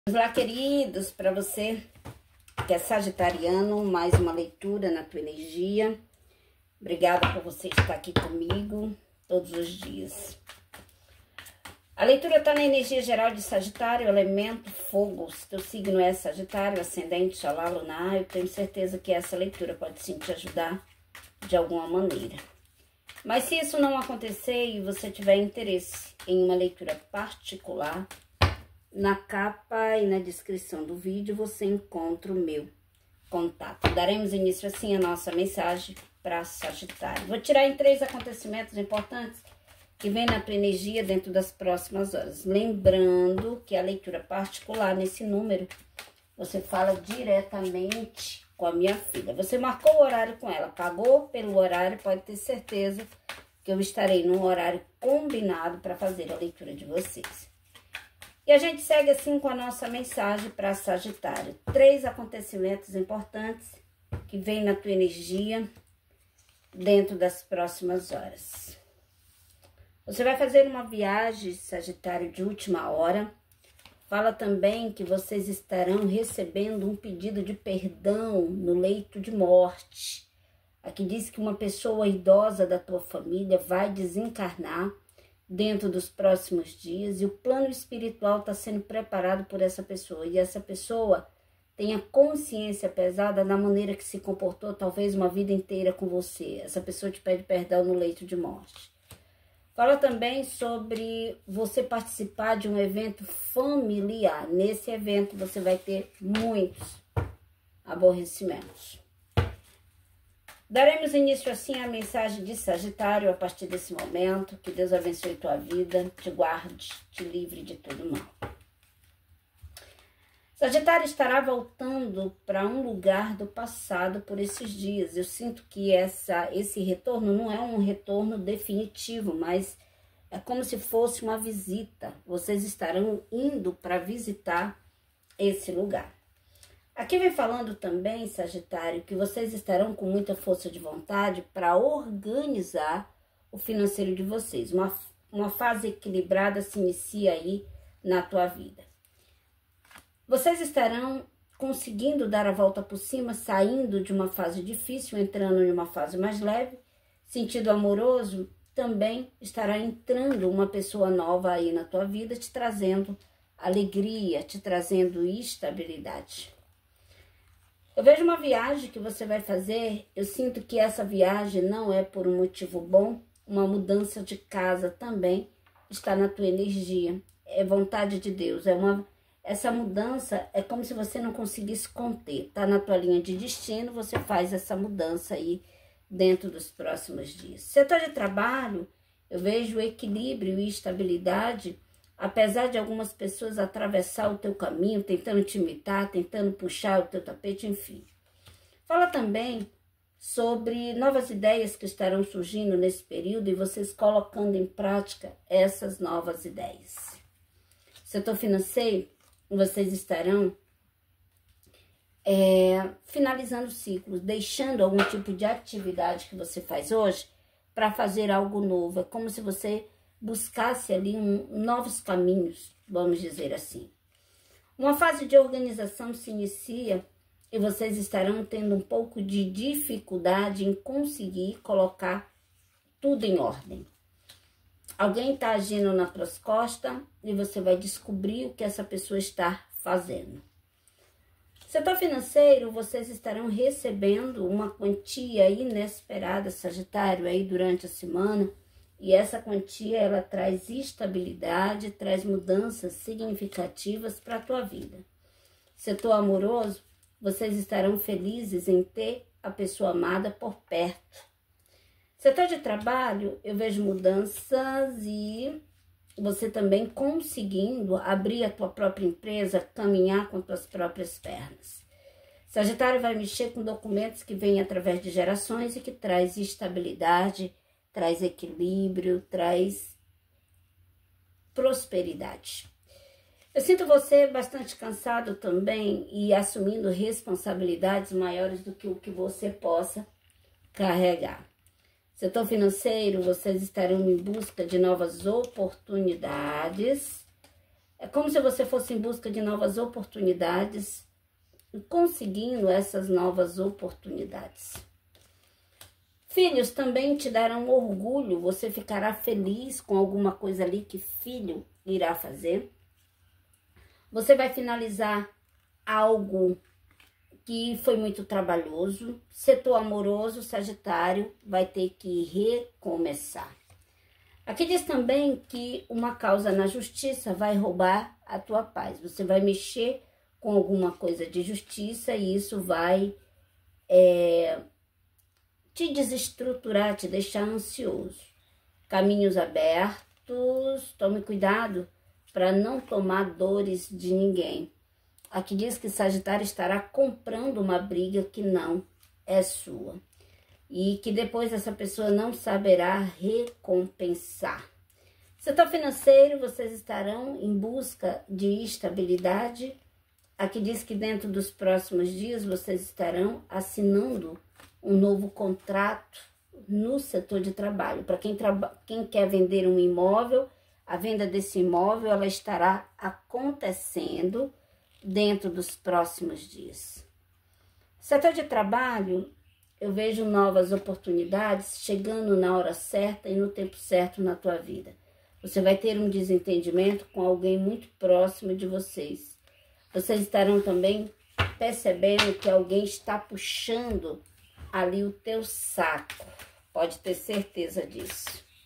Vamos lá, queridos, para você que é sagitariano, mais uma leitura na tua energia. Obrigada por você estar aqui comigo todos os dias. A leitura está na energia geral de Sagitário, elemento fogo. Se teu signo é Sagitário, ascendente, Xalá, lunar, eu tenho certeza que essa leitura pode sim te ajudar de alguma maneira. Mas se isso não acontecer e você tiver interesse em uma leitura particular, na capa e na descrição do vídeo você encontra o meu contato. Daremos início assim a nossa mensagem para Sagitário. Vou tirar em 3 acontecimentos importantes que vem na tua energia dentro das próximas horas. Lembrando que a leitura particular nesse número, você fala diretamente com a minha filha. Você marcou o horário com ela, pagou pelo horário, pode ter certeza que eu estarei num horário combinado para fazer a leitura de vocês. E a gente segue assim com a nossa mensagem para Sagitário. 3 acontecimentos importantes que vêm na tua energia dentro das próximas horas. Você vai fazer uma viagem, Sagitário, de última hora. Fala também que vocês estarão recebendo um pedido de perdão no leito de morte. Aqui diz que uma pessoa idosa da tua família vai desencarnar dentro dos próximos dias e o plano espiritual está sendo preparado por essa pessoa. E essa pessoa tem a consciência pesada da maneira que se comportou talvez uma vida inteira com você. Essa pessoa te pede perdão no leito de morte. Fala também sobre você participar de um evento familiar. Nesse evento você vai ter muitos aborrecimentos. Daremos início assim à mensagem de Sagitário a partir desse momento. Que Deus abençoe tua vida, te guarde, te livre de todo mal. Sagitário estará voltando para um lugar do passado por esses dias. Eu sinto que esse retorno não é um retorno definitivo, mas é como se fosse uma visita. Vocês estarão indo para visitar esse lugar. Aqui vem falando também, Sagitário, que vocês estarão com muita força de vontade para organizar o financeiro de vocês. Uma fase equilibrada se inicia aí na tua vida. Vocês estarão conseguindo dar a volta por cima, saindo de uma fase difícil, entrando em uma fase mais leve. Sentido amoroso, também estará entrando uma pessoa nova aí na tua vida, te trazendo alegria, te trazendo estabilidade. Eu vejo uma viagem que você vai fazer, eu sinto que essa viagem não é por um motivo bom, uma mudança de casa também está na tua energia, é vontade de Deus, essa mudança é como se você não conseguisse conter, tá na tua linha de destino, você faz essa mudança aí dentro dos próximos dias. Setor de trabalho, eu vejo equilíbrio e estabilidade, apesar de algumas pessoas atravessar o teu caminho, tentando te imitar, tentando puxar o teu tapete, enfim. Fala também sobre novas ideias que estarão surgindo nesse período e vocês colocando em prática essas novas ideias. Setor financeiro, vocês estarão finalizando ciclos, deixando algum tipo de atividade que você faz hoje para fazer algo novo. É como se você buscasse ali novos caminhos, vamos dizer assim. Uma fase de organização se inicia e vocês estarão tendo um pouco de dificuldade em conseguir colocar tudo em ordem. Alguém está agindo nas tuas costas e você vai descobrir o que essa pessoa está fazendo. Setor financeiro, vocês estarão recebendo uma quantia inesperada, Sagitário, aí durante a semana. E essa quantia, ela traz estabilidade, traz mudanças significativas para a tua vida. Setor amoroso, vocês estarão felizes em ter a pessoa amada por perto. Setor de trabalho, eu vejo mudanças e você também conseguindo abrir a tua própria empresa, caminhar com tuas próprias pernas. Sagitário vai mexer com documentos que vêm através de gerações e que traz estabilidade, traz equilíbrio, traz prosperidade. Eu sinto você bastante cansado também e assumindo responsabilidades maiores do que o que você possa carregar. Setor financeiro, vocês estarão em busca de novas oportunidades. É como se você fosse em busca de novas oportunidades e conseguindo essas novas oportunidades. Filhos também te darão orgulho, você ficará feliz com alguma coisa ali que filho irá fazer. Você vai finalizar algo que foi muito trabalhoso. Setor amoroso, Sagitário, vai ter que recomeçar. Aqui diz também que uma causa na justiça vai roubar a tua paz. Você vai mexer com alguma coisa de justiça e isso vai te desestruturar, te deixar ansioso. Caminhos abertos, tome cuidado para não tomar dores de ninguém. Aqui diz que Sagitário estará comprando uma briga que não é sua. E que depois essa pessoa não saberá recompensar. Setor financeiro, vocês estarão em busca de estabilidade. Aqui diz que dentro dos próximos dias vocês estarão assinando um novo contrato no setor de trabalho. Para quem quer vender um imóvel, a venda desse imóvel ela estará acontecendo dentro dos próximos dias. Setor de trabalho, eu vejo novas oportunidades chegando na hora certa e no tempo certo na tua vida. Você vai ter um desentendimento com alguém muito próximo de vocês. Vocês estarão também percebendo que alguém está puxando ali o teu saco. Pode ter certeza disso.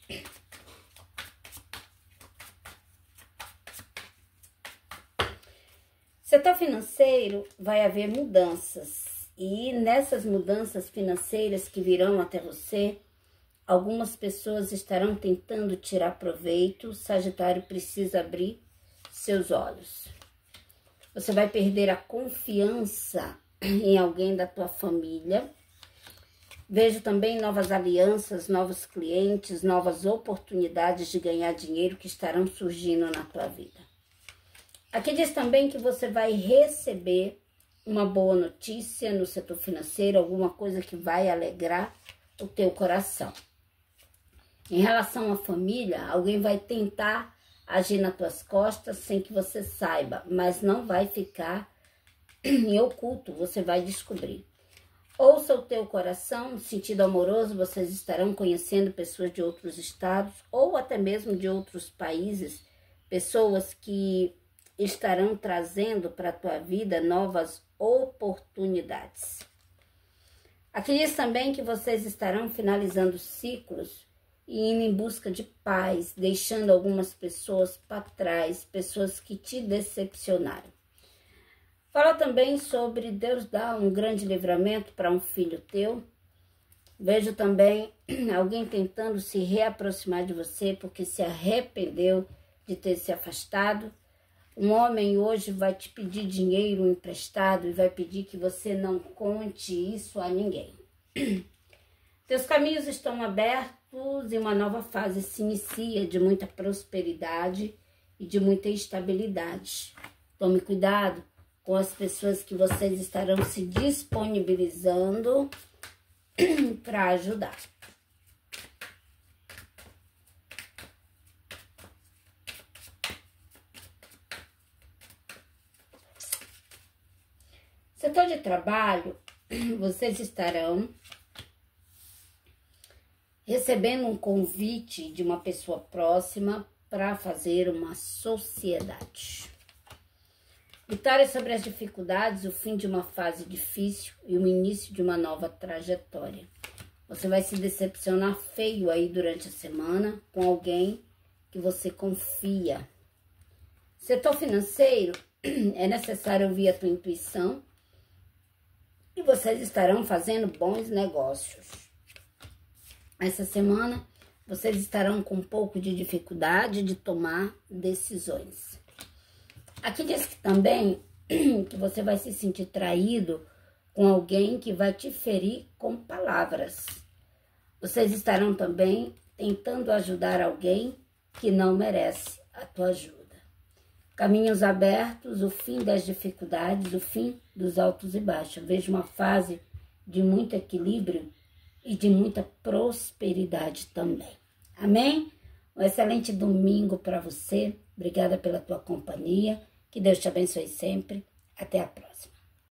Setor financeiro, vai haver mudanças. E nessas mudanças financeiras que virão até você, algumas pessoas estarão tentando tirar proveito. O Sagitário precisa abrir seus olhos. Você vai perder a confiança em alguém da tua família. Vejo também novas alianças, novos clientes, novas oportunidades de ganhar dinheiro que estarão surgindo na tua vida. Aqui diz também que você vai receber uma boa notícia no setor financeiro, alguma coisa que vai alegrar o teu coração. Em relação à família, alguém vai tentar agir nas tuas costas sem que você saiba, mas não vai ficar em oculto, você vai descobrir. Ouça o teu coração, no sentido amoroso, vocês estarão conhecendo pessoas de outros estados ou até mesmo de outros países, pessoas que estarão trazendo para a tua vida novas oportunidades. Aqui diz também que vocês estarão finalizando ciclos e indo em busca de paz, deixando algumas pessoas para trás, pessoas que te decepcionaram. Fala também sobre Deus dar um grande livramento para um filho teu. Vejo também alguém tentando se reaproximar de você porque se arrependeu de ter se afastado. Um homem hoje vai te pedir dinheiro emprestado e vai pedir que você não conte isso a ninguém. Teus caminhos estão abertos e uma nova fase se inicia de muita prosperidade e de muita estabilidade. Tome cuidado com as pessoas que vocês estarão se disponibilizando para ajudar. Setor de trabalho, vocês estarão recebendo um convite de uma pessoa próxima para fazer uma sociedade. Vitória sobre as dificuldades, o fim de uma fase difícil e o início de uma nova trajetória. Você vai se decepcionar feio aí durante a semana com alguém que você confia. Setor financeiro, é necessário ouvir a tua intuição e vocês estarão fazendo bons negócios. Essa semana, vocês estarão com um pouco de dificuldade de tomar decisões. Aqui diz que também que você vai se sentir traído com alguém que vai te ferir com palavras. Vocês estarão também tentando ajudar alguém que não merece a tua ajuda. Caminhos abertos, o fim das dificuldades, o fim dos altos e baixos. Eu vejo uma fase de muito equilíbrio e de muita prosperidade também. Amém? Um excelente domingo para você. Obrigada pela tua companhia. Que Deus te abençoe sempre. Até a próxima.